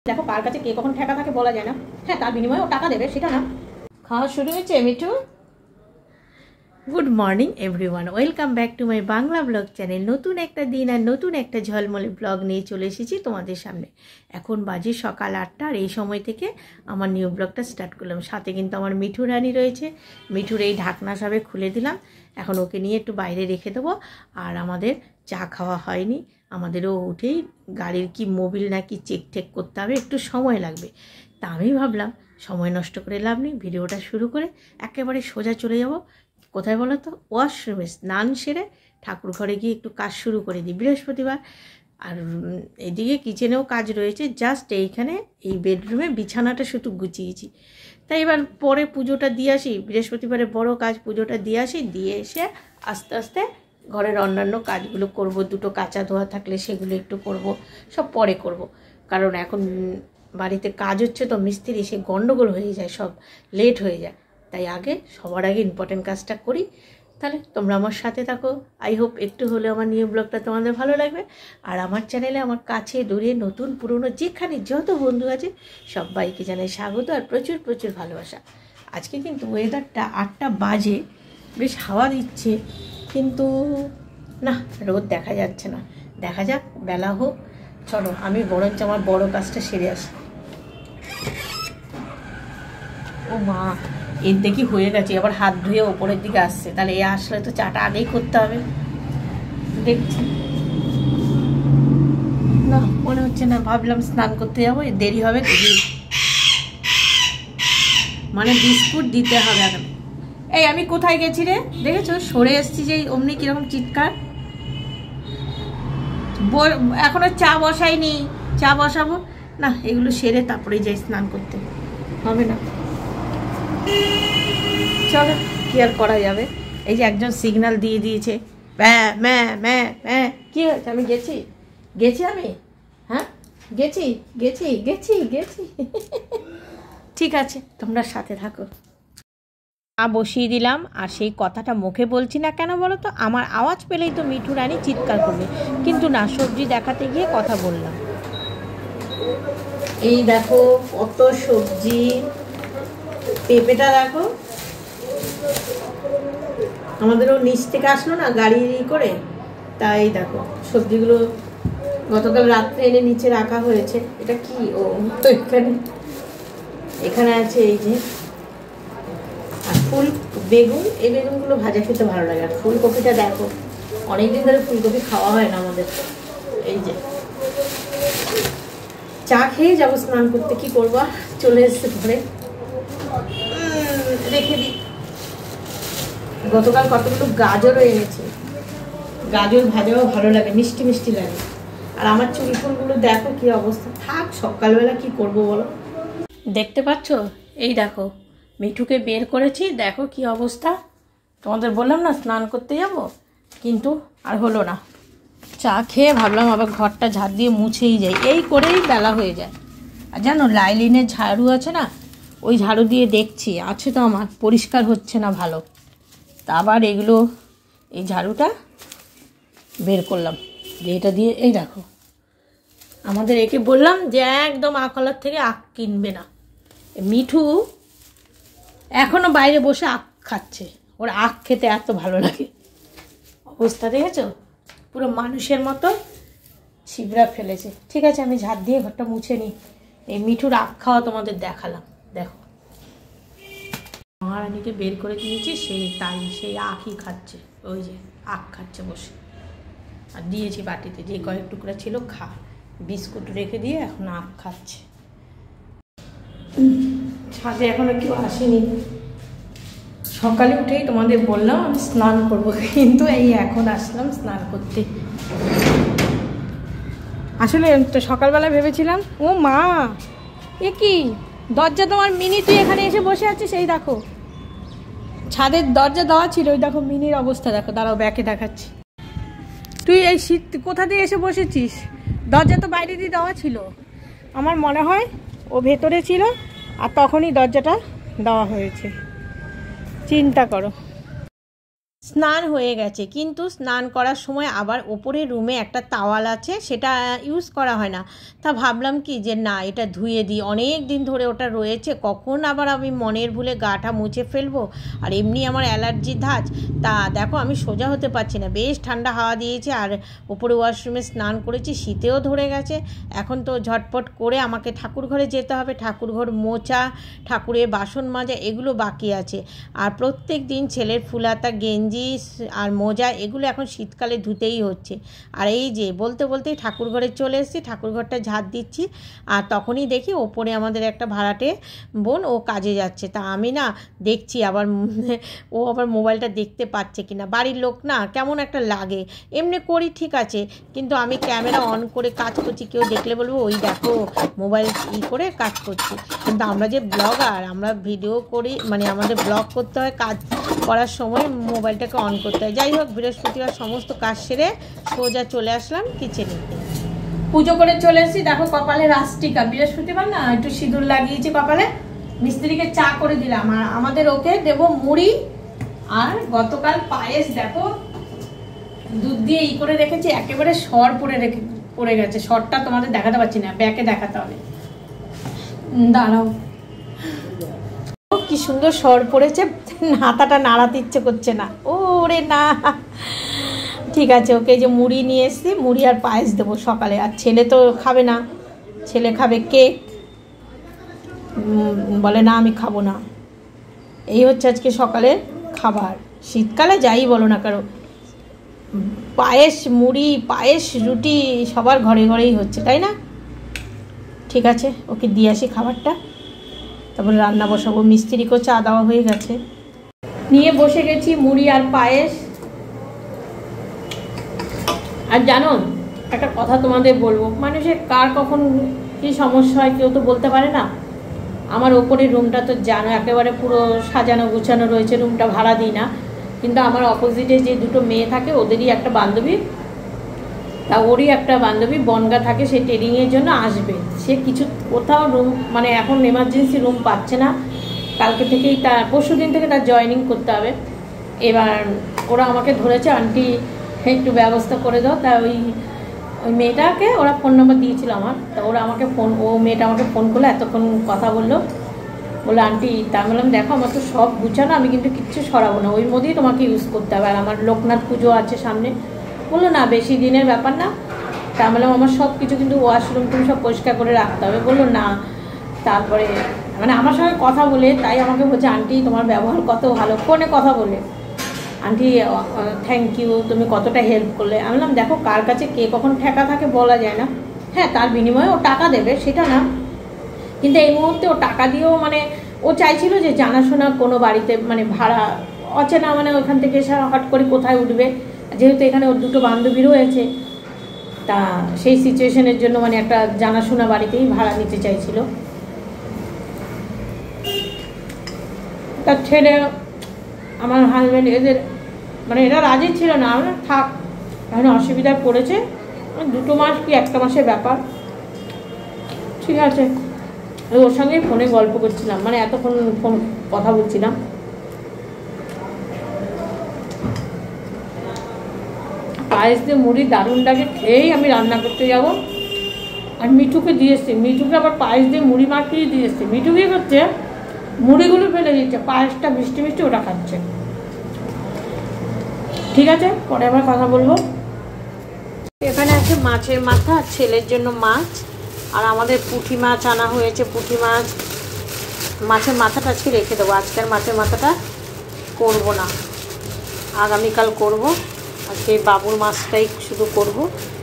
দেখো কার কাছে কে কখন ঠেকা থাকে বলা যায় না। হ্যাঁ, তার বিনিময়ে ও টাকা দেবে সেটা না। খাওয়া শুরু হয়েছে Mithu. Good morning everyone, welcome back to my Bangla blog channel. নতুন একটা দিন আর নতুন একটা ঝলমলে ব্লগ নিয়ে চলে এসেছি তোমাদের সামনে। এখন বাজে সকাল 8টা আর এই সময় থেকে আমার নিউ ব্লগটা স্টার্ট করলাম। সাথে কিন্তু আমার মিঠু রানী রয়েছে। মিঠুর এই ঢাকনা সবে খুলে দিলাম, এখন ওকে নিয়ে একটু বাইরে রেখে দেবো। আর আমাদের চা খাওয়া হয়নি, আমাদেরও উঠেই গাড়ির কি মোবিল নাকি চেক টেক করতে হবে, একটু সময় লাগবে। তা আমি ভাবলাম সময় নষ্ট করে লাভ নেই, ভিডিওটা শুরু করে একেবারে সোজা চলে যাব কোথায় বলো তো, ওয়াশরুমে স্নান সেরে ঠাকুর ঘরে গিয়ে একটু কাজ শুরু করে দিই বৃহস্পতিবার। আর এদিকে কিচেনেও কাজ রয়েছে, জাস্ট এইখানে এই বেডরুমে বিছানাটা শুধু গুছিয়েছি। তাই এবার পরে পুজোটা দিয়ে আসি, বৃহস্পতিবারে বড় কাজ, পুজোটা দিয়ে আসি, দিয়ে এসে আস্তে আস্তে ঘরের অন্যান্য কাজগুলো করব। দুটো কাঁচা ধোয়া থাকলে সেগুলো একটু করব, সব পরে করব। কারণ এখন বাড়িতে কাজ হচ্ছে তো, মিস্ত্রি, সে গন্ডগোল হয়ে যায়, সব লেট হয়ে যায়। তাই আগে সবার আগে ইম্পর্টেন্ট কাজটা করি। তাহলে তোমরা আমার সাথে থাকো। আই হোপ একটু হলে আমার নিউ ব্লগটা তোমাদের ভালো লাগবে। আর আমার চ্যানেলে আমার কাছে দূরে নতুন পুরনো যেখানে যত বন্ধু আছে সবাইকে জানাই স্বাগত আর প্রচুর প্রচুর ভালোবাসা। আজকে কিন্তু ওয়েদারটা 8টা বাজে, বেশ হাওয়া দিচ্ছে, কিন্তু না, রোদ দেখা যাচ্ছে না। দেখা যাক, বেলা হোক। চলো আমি বরঞ্চ আমার বড় কাজটা সেরে আসি। ও মা, এর দেখি হয়ে গেছে, আবার হাত ধুয়ে ওপরের দিকে আসছে। তাহলে এ আসলে তো চাটা আগেই করতে হবে। দেখছি না, মনে হচ্ছে না। ভাবলাম স্নান করতে যাবো, দেরি হবে, দেরি মানে বিস্কুট দিতে হবে এখন। এই আমি কোথায় গেছি রে, দেখেছো? সরে এসছি যে অমনি কিরকম চিৎকার। এখনো চা বসাইনি, চা বসাবো না। এগুলো সেরে তারপরে যাই স্নান করতে, হবে না। চলো, কি আর করা যাবে। এই যে একজন সিগন্যাল দিয়ে দিয়েছে, ম্যাঁ ম্যাঁ ম্যাঁ ম্যাঁ। কী হয়েছে? আমি গেছি আমি, হ্যাঁ গেছি গেছি গেছি গেছি ঠিক আছে, তোমরা সাথে থাকো। বসিয়ে দিলাম, আর সেই কথাটা মুখে বলছি না কেন বলো তো, আমার আওয়াজ পেলেই তো মিঠু রানী চিৎকার করবে। কিন্তু না, সবজি দেখাতে গিয়ে কথা বললাম। এই দেখো কত সবজি, পেঁপেটা দেখো, আমাদেরও নিচ থেকে আসলো না গাড়ি করে, তাই দেখো সবজিগুলো গতকাল রাত্রে এনে নিচে রাখা হয়েছে। এটা কি? ও তো এখানে আছে এই যে। আর ফুল বেগুন, এই বেগুনগুলো ভাজা খেতে ভালো লাগে। আর ফুলকপিটা দেখো, অনেকদিন ধরে ফুলকপি খাওয়া হয় না আমাদের। এই যে চা খেয়ে যাবো স্নান করতে, কি করবো, চলে এসছে ঘরে, রেখে দিই। গতকাল কতগুলো গাজরও এনেছে, গাজর ভাজাও ভালো লাগে, মিষ্টি মিষ্টি লাগে। আর আমার চুল ফুলগুলো দেখো কি অবস্থা। থাক, সকালবেলা কি করব বলো। দেখতে পাচ্ছ, এই দেখো মিঠুকে বের করেছি, দেখো কি অবস্থা। তোমাদের বললাম না স্নান করতে যাব, কিন্তু আর হলো না। চা খেয়ে ভাবলাম আবার ঘরটা ঝাড় দিয়ে মুছেই যাই, এই করেই বেলা হয়ে যায়। আর জানো, লাইলিনের ঝাড়ু আছে না, ওই ঝাড়ু দিয়ে দেখছি আছে তো আমার, পরিষ্কার হচ্ছে না ভালো। তা আবার এগুলো, এই ঝাড়ুটা বের করলাম, যে এটা দিয়ে, এই দেখো আমাদের একে বললাম যে একদম আখলার থেকে আখ কিনবে না। মিঠু এখনও বাইরে বসে আখ খাচ্ছে, ওর আখ খেতে এত ভালো লাগে। অবস্থা দেখেছো, পুরো মানুষের মতো ছিবড়া ফেলেছে। ঠিক আছে, আমি ঝাড় দিয়ে ঘরটা মুছে নিই। এই মিঠুর আখ খাওয়া তোমাদের দেখালাম, দেখো মহারানীকে বের করে দিয়েছি, সেই আখই খাচ্ছে। ওই যে আখ খাচ্ছে বসে, আর দিয়েছি বাটিতে, যে কয়েক টুকরা ছিল খা। বিস্কুট রেখে দিয়ে এখন আখ খাচ্ছে। ছাদে এখনো কেউ আসেনি। সকালে উঠেই তোমাদের বললাম আমি স্নান করব, কিন্তু এই এখন আসলাম স্নান করতে। আসলে তো সকালবেলা ভেবেছিলাম, ও মা এ কি দরজা তোমার মিনি, তুই এখানে এসে বসে আছিস। সেই দেখো ছাদের দরজা দেওয়া ছিল, ওই দেখো মিনির অবস্থা দেখো। দাঁড়াও ব্যাকে দেখাচ্ছি। তুই এই শীত কোথা দিয়ে এসে বসেছিস? দরজা তো বাইরে দিয়ে দেওয়া ছিল। আমার মনে হয় ও ভেতরে ছিল, আর তখনই দরজাটা দেওয়া হয়েছে। চিন্তা করো। স্নান হয়ে গেছে, কিন্তু স্নান করার সময় আবার ওপরের রুমে একটা তাওয়াল আছে, সেটা ইউজ করা হয় না। তা ভাবলাম কি যে না, এটা ধুয়ে দিই, অনেক দিন ধরে ওটা রয়েছে, কখন আবার আমি মনের ভুলে গাটা মুছে ফেলবো। আর এমনি আমার অ্যালার্জি ধাঁচ। তা দেখো আমি সোজা হতে পারছি না, বেশ ঠান্ডা হাওয়া দিয়েছে, আর ওপরে ওয়াশরুমে স্নান করেছি, শীতেও ধরে গেছে। এখন তো ঝটপট করে আমাকে ঠাকুর ঘরে যেতে হবে, ঠাকুর ঘর মোছা, ঠাকুরের বাসন মাজা, এগুলো বাকি আছে। আর প্রত্যেক দিন ছেলের ফুলাতা গেঞ্জি আর মোজা এগুলো এখন শীতকালে ধুতেই হচ্ছে। আর এই যে বলতে বলতেই ঠাকুর ঘরে চলে এসেছি, ঠাকুর ঘরটা ঝাড় দিচ্ছি, আর তখনই দেখি ওপরে আমাদের একটা ভাড়াটে বোন ও কাজে যাচ্ছে। তা আমি না দেখছি আবার ও আবার মোবাইলটা দেখতে পাচ্ছে কিনা, বাড়ির লোক না কেমন একটা লাগে। এমনি করি ঠিক আছে, কিন্তু আমি ক্যামেরা অন করে কাজ করছি, কেউ দেখলে বলবো ওই দেখো মোবাইল করে কাজ করছি। কিন্তু আমরা যে ব্লগার, আমরা ভিডিও করি, মানে আমাদের ব্লগ করতে হয়, কাজ করার সময় মোবাইলটাকে অন করতে হয়। যাই হোক, বৃহস্পতিবার সমস্ত কাজ সেরে সোজা চলে আসলাম কিচেনে, পুজো করে চলে এসেছি। দেখো কপালে রাস্টিকা, বৃহস্পতিবার না একটু সিঁদুর লাগিয়েছি কপালে। মিস্ত্রিকে চা করে দিলাম, আর আমাদের ওকে দেবো মুড়ি, আর গতকাল পায়েস দেখো দুধ দিয়ে করে রেখেছি, একেবারে সর পড়ে গেছে। সরটা তোমাদের দেখাতে পারছি না, ব্যাকে দেখাতে হবে, দাঁড়াও। কি সুন্দর সর পড়েছে, হাতাটা নাড়াতে ইচ্ছে করছে না, ওরে না। ঠিক আছে, ওকে যে মুড়ি নিয়ে এসছি, মুড়ি আর পায়েস দেবো সকালে। আর ছেলে তো খাবে না, ছেলে খাবে কেক, বলে না আমি খাবো না। এই হচ্ছে আজকে সকালের খাবার। শীতকালে যাই বলো না কারো, পায়েস মুড়ি, পায়েস রুটি সবার ঘরে ঘরেই হচ্ছে, তাই না? ঠিক আছে, ওকে দিয়ে আসি খাবারটা, তারপরে রান্না বসাবো। মিস্ত্রিকেও চা দেওয়া হয়ে গেছে, নিয়ে বসে গেছি মুড়ি আর পায়েস। আর জানো একটা কথা তোমাদের বলবো, মানুষের কার কখন কী সমস্যা হয় কেউ তো বলতে পারে না। আমার ওপরের রুমটা তো জানো একেবারে পুরো সাজানো গুছানো রয়েছে, রুমটা ভাড়া দিই না। কিন্তু আমার অপোজিটে যে দুটো মেয়ে থাকে, ওদেরই একটা বান্ধবী, তা ওরই একটা বান্ধবী বনগা থাকে, সে ট্রেনিংয়ের জন্য আসবে। সে কিছু কোথাও রুম, মানে এখন এমার্জেন্সি রুম পাচ্ছে না, কালকে থেকেই তার, পরশু দিন থেকে তার জয়েনিং করতে হবে। এবার ওরা আমাকে ধরেছে, আন্টি একটু ব্যবস্থা করে দাও। তা ওই মেয়েটাকে ওরা ফোন নম্বর দিয়েছিল আমার, তা ওরা আমাকে মেয়েটা আমাকে ফোন করলো, এতক্ষণ কথা বললো, বললো আন্টি। তা বললাম দেখো আমার তো সব গুছানো, আমি কিন্তু কিচ্ছু সরাবো না, ওই মধ্যেই তোমাকে ইউজ করতে হবে, আর আমার লোকনাথ পুজো আছে সামনে। বললো না বেশি দিনের ব্যাপার না। তা বললাম আমার সব কিছু কিন্তু ওয়াশরুম তুমি সব পরিষ্কার করে রাখতে হবে। বললো না, তারপরে মানে আমার সঙ্গে কথা বলে তাই আমাকে বলছে আন্টি তোমার ব্যবহার কত ভালো, ফোনে কথা বলে, আন্টি থ্যাংক ইউ, তুমি কতটা হেল্প করলে। আমি বললাম দেখো কার কাছে কে কখন ঠেকা থাকে বলা যায় না। হ্যাঁ তার বিনিময়ে ও টাকা দেবে সেটা না, কিন্তু এই মুহূর্তে ও টাকা দিয়েও মানে ও চাইছিল যে জানাশোনা কোনো বাড়িতে, মানে ভাড়া অচেনা, মানে ওখান থেকে এসে হট করে কোথায় উঠবে, যেহেতু এখানে ওর দুটো বান্ধবী রয়েছে, তা সেই সিচুয়েশনের জন্য মানে একটা জানাশোনা বাড়িতেই ভাড়া নিতে চাইছিল। তার ছেলে, আমার হাজব্যান্ড, এদের মানে এরা রাজি ছিল না। আমরা থাক, এখন অসুবিধায় পড়েছে, 2 মাস কি 1 মাসের ব্যাপার, ঠিক আছে। ওর সঙ্গেই ফোনে গল্প করছিলাম, মানে এতক্ষণ ফোন কথা বলছিলাম। পায়েস দিয়ে মুড়ি দারুণ লাগে, খেয়েই আমি রান্না করতে যাব। আর মিঠুকে দিয়ে এসছি, মিঠুকে আবার পায়েস দিয়ে মুড়ি মাখিয়ে দিয়ে এসছি। মিঠু কী করছে, মুড়িগুলো ফেলে দিচ্ছে, পায়েসটা মিষ্টি মিষ্টি ওটা খাচ্ছে। ঠিক আছে, পরে আবার কথা বলবো। এখানে আছে মাছের মাথা, ছেলের জন্য মাছ, আর আমাদের পুঁটি মাছ আনা হয়েছে। পুঁটি মাছ, মাছের মাথাটা আজকে রেখে দেবো, আজকের মাছের মাথাটা করব না, আগামীকাল করব। আজকে বাবুর মাছটাই শুধু করব,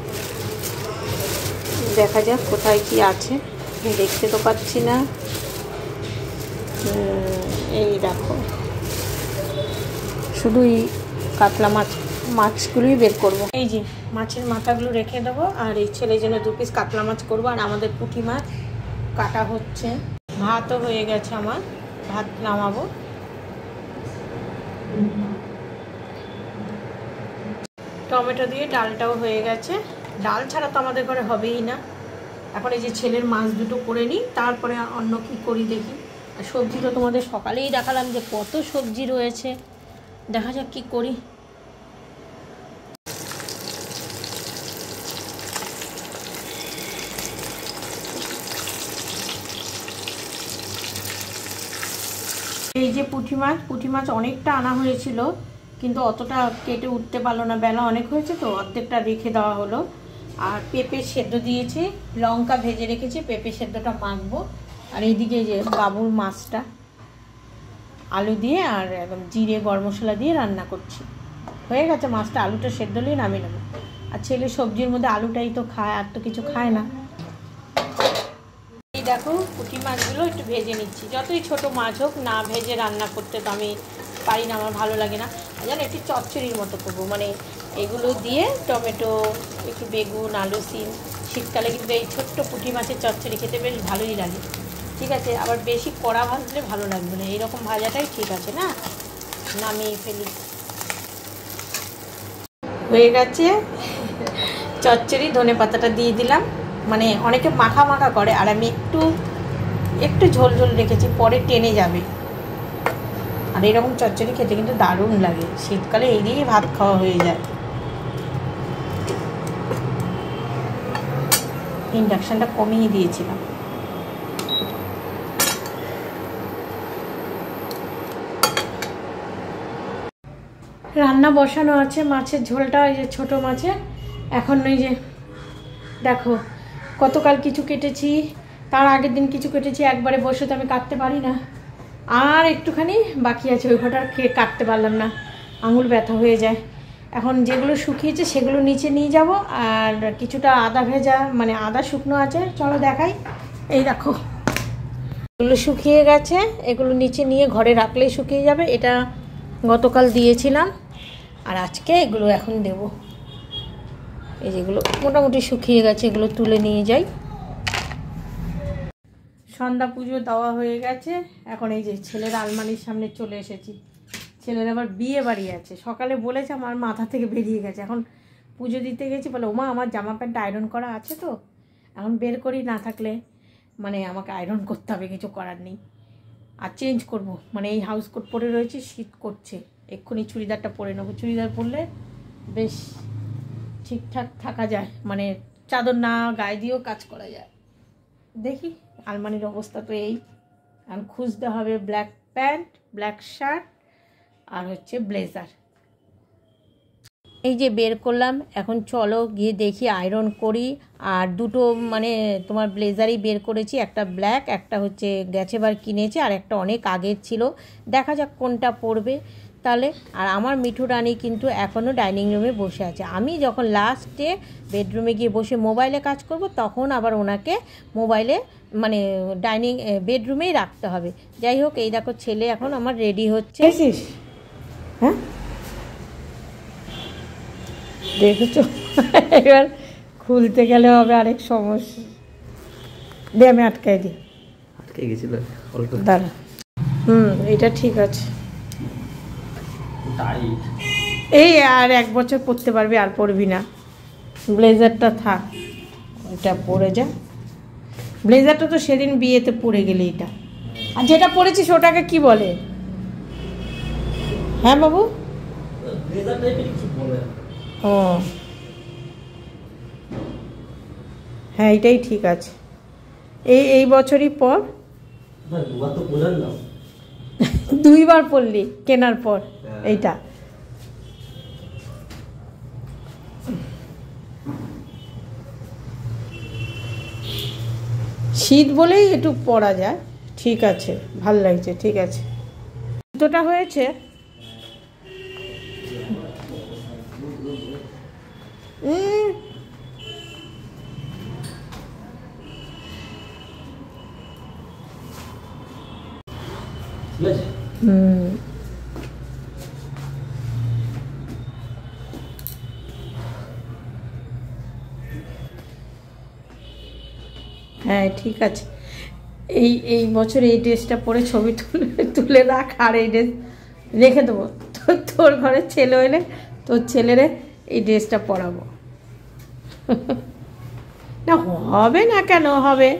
দেখা যাক কোথায় কি আছে, দেখতে তো পাচ্ছি না। এই দেখো শুধুই কাতলা মাছগুলোই বের করব। এই যে মাছের মাথাগুলো রেখে দেবো, আর এই ছেলের জন্য 2 পিস কাতলা মাছ করবো। আর আমাদের পুঁটি মাছ কাটা হচ্ছে। ভাতও হয়ে গেছে আমার, ভাত নামাবো। টমেটো দিয়ে ডালটাও হয়ে গেছে। ডাল ছাড়া তো আমাদের ঘরে হবেই না। এখন এই যে ছেলের মাছ দুটো করে নিই, তারপরে অন্য কি করি দেখি। আর সবজি তো তোমাদের সকালেই দেখালাম যে কত সবজি রয়েছে, দেখা যাক কি করি। এই যে পুঁটি মাছ অনেকটা আনা হয়েছিল, কিন্তু অতটা কেটে উঠতে পারলো না, বেলা অনেক হয়েছে তো অর্ধেকটা রেখে দেওয়া হলো। আর পেঁপে সেদ্ধ দিয়েছি, লঙ্কা ভেজে রেখেছি, পেঁপে সেদ্ধটা মাখবো। আর এইদিকে যে বাবুর মাছটা আলু দিয়ে আর একদম জিরে গরম মশলা দিয়ে রান্না করছি। হয়ে গেছে মাছটা, আলুটা সেদ্ধ হলেই নামিয়ে নেবো। আর ছেলে সবজির মধ্যে আলুটাই তো খায়, আর তো কিছু খায় না। এই দেখো পুঁটি মাছগুলো একটু ভেজে নিচ্ছি। যতই ছোট মাছ হোক, না ভেজে রান্না করতে তো আমি পারি না, আমার ভালো লাগে না। জানো একটু চচ্চড়ির মতো করবো, মানে এগুলো দিয়ে টমেটো, একটু বেগুন, আলু, সিম। শীতকালে কিন্তু এই ছোট্ট পুঁটি মাছের চচ্চড়ি খেতে বেশ ভালোই লাগে। ঠিক আছে, আবার বেশি কড়া ভাজলে ভালো লাগবে না, এইরকম ভাজাটাই ঠিক আছে। না নামিয়ে ফেলি। হয়ে গেছে চচ্চড়ি, ধনে পাতাটা দিয়ে দিলাম। মানে অনেকে মাখা মাখা করে, আর আমি একটু ঝোল ঝোল রেখেছি, পরে টেনে যাবে। আর এরকম চচ্চড়ি খেতে কিন্তু দারুণ লাগে, শীতকালে এই দিয়েই ভাত খাওয়া হয়ে যায়। ইন্ডাকশনটা কমিয়ে দিয়েছিলাম। রান্না বসানো আছে, মাছের ঝোলটা ওই যে ছোটো মাছের। এখন ওই যে দেখো গতকাল কিছু কেটেছি, তার আগের দিন কিছু কেটেছি, একবারে বসে তো আমি কাটতে পারি না। আর একটুখানি বাকি আছে, ওই ঘরটা কাটতে পারলাম না, আঙুল ব্যথা হয়ে যায়। এখন যেগুলো শুকিয়েছে সেগুলো নিচে নিয়ে যাব। আর কিছুটা আদা ভেজা, মানে আদা শুকনো আছে, চলো দেখাই। এই দেখো এগুলো শুকিয়ে গেছে, এগুলো নিচে নিয়ে ঘরে রাখলেই শুকিয়ে যাবে। এটা গতকাল দিয়েছিলাম, আর আজকে এগুলো এখন দেব। এই যেগুলো মোটামুটি শুকিয়ে গেছে, এগুলো তুলে নিয়ে যাই। সন্ধ্যা পুজো দেওয়া হয়ে গেছে। এখন এই যে ছেলের আলমারির সামনে চলে এসেছি। ছেলের আবার বিয়ে বাড়ি আছে, সকালে বলেছে, আমার মাথা থেকে বেরিয়ে গেছে। এখন পুজো দিতে গেছি, বলে ওমা আমার জামা প্যান্ট আয়রন করা আছে তো, এখন বের করি, না থাকলে মানে আমাকে আয়রন করতে হবে, কিছু করার নেই। আর চেঞ্জ করব, মানে এই হাউস কোট পরে রয়েছে, শীত করছে, এক্ষুনি চুড়িদারটা পরে নেবো। চুড়িদার পরলে বেশ ঠিকঠাক থাকা যায়, মানে চাদর না গায়ে দিয়েও কাজ করা যায়। দেখি আলমারির অবস্থা তো এই। আর খুঁজতে হবে ব্ল্যাক প্যান্ট, ব্ল্যাক শার্ট, আর হচ্ছে ব্লেজার। এই যে বের করলাম, এখন চলো গিয়ে দেখি, আয়রন করি। আর দুটো মানে তোমার ব্লেজারই বের করেছি, একটা ব্ল্যাক, একটা হচ্ছে গেছেবার কিনেছি, আর একটা অনেক আগের ছিল। দেখা যাক কোনটা পরবে তাহলে। আর আমার মিঠু রানী কিন্তু এখনও ডাইনিং রুমে বসে আছে। আমি যখন লাস্টে বেডরুমে গিয়ে বসে মোবাইলে কাজ করব, তখন আবার ওনাকে মোবাইলে মানে ডাইনিং বেডরুমেই রাখতে হবে। যাই হোক, এই দেখো ছেলে এখন আমার রেডি হচ্ছে। হ্যাঁ দেখেছো, এবার খুলতে গেলে হবে আরেক সমস্যা। দিয়ে আমি আটকাই দিই, আটকে গেছিল দাঁড়া। এটা ঠিক আছে, এই আর 1 বছর পরতে পারবি, আর পরবি না। ব্লেজারটা থাক, এটা পরে যা। ব্লেজারটা তো সেদিন বিয়েতে পরে গেলে, এটা আর যেটা পরেছিস ওটাকে কি বলে? হ্যাঁ বাবু, ও হ্যাঁ, এটাই ঠিক আছে। এই বছরই পর, 2বার পরলি কেনার পর এইটা। শীত বলেই একটু পরা যায়, ঠিক আছে, ভাল লাগছে, ঠিক আছে। জুতোটা হয়েছে, হ্যাঁ ঠিক আছে। এই বছর এই ড্রেসটা পরে ছবি তুলে রাখ, আর এই ড্রেস রেখে দেবো। তোর ঘরে ছেলে হলে তোর ছেলেরে এই ড্রেসটা পরাবো। না হবে না, কেন হবে?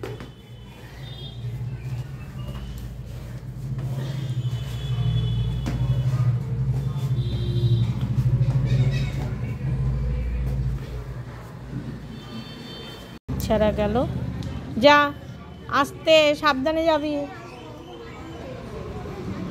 ছাড়া গেল, যা আস্তে সাবধানে যাবি।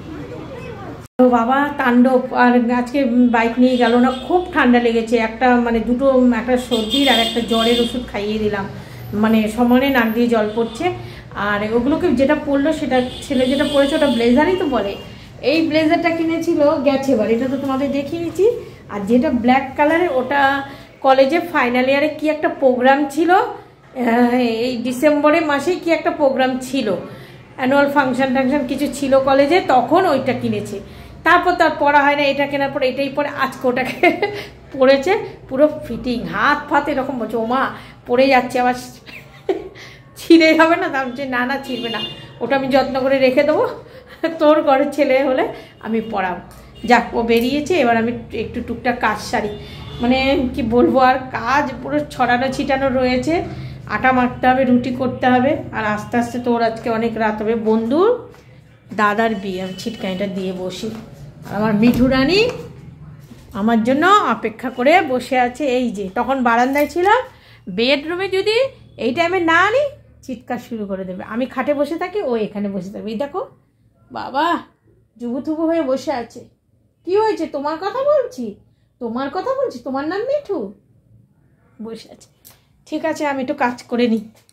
বাবা তাণ্ডব। আর আজকে বাইক নিয়ে গেল না, খুব ঠান্ডা লেগেছে, একটা মানে দুটো, একটা সর্দির আর একটা জ্বরের ওষুধ খাইয়ে দিলাম, মানে সমানে নাক দিয়ে জল পড়ছে। আর ওগুলোকে যেটা পরলো সেটা, ছেলে যেটা পরেছে ওটা ব্লেজারই তো বলে, এই ব্লেজারটা কিনেছিল গেছে এবার, এটা তো তোমাদের দেখিয়েছি। আর যেটা ব্ল্যাক কালারের ওটা কলেজে ফাইনাল ইয়ারে কি একটা প্রোগ্রাম ছিল, এই ডিসেম্বরে মাসে কি একটা প্রোগ্রাম ছিল, অ্যানুয়াল ফাংশন টাংশন কিছু ছিল কলেজে, তখন ওইটা কিনেছে। তারপর তার পরা হয় না, এটা কেনার পর এটাই পরে আজকে ওটাকে পরেছে, পুরো ফিটিং, হাত ফাত এরকম বলছে, ও মা পরে যাচ্ছে আবার ছিঁড়ে যাবে না, তার যে না না ছিঁড়বে না, ওটা আমি যত্ন করে রেখে দেবো, তোর ঘরের ছেলে হলে আমি পরাবো। যাক, ও বেরিয়েছে, এবার আমি একটু টুকটাক কাজ সারি, মানে কি বলবো, আর কাজ পুরো ছড়ানো ছিটানো রয়েছে। আটা মাখতে হবে, রুটি করতে হবে, আর আস্তে আস্তে তোর আজকে অনেক রাত হবে। বন্ধুর দাদার বিয়ে, আমি ছিটকানিটা দিয়ে বসি। আর আমার মিঠু রানী আমার জন্য অপেক্ষা করে বসে আছে। এই যে তখন বারান্দায় ছিলাম, বেডরুমে যদি এই টাইমে না আনি চিৎকার শুরু করে দেবে। আমি খাটে বসে থাকি, ও এখানে বসে থাকবে। এই দেখো বাবা জুবুথুবু হয়ে বসে আছে। কি হয়েছে? তোমার কথা বলছি, তোমার কথা বলছি, তোমার নাম মিঠু, বসে আছে। ঠিক আছে, আমি একটু কাজ করে নিই।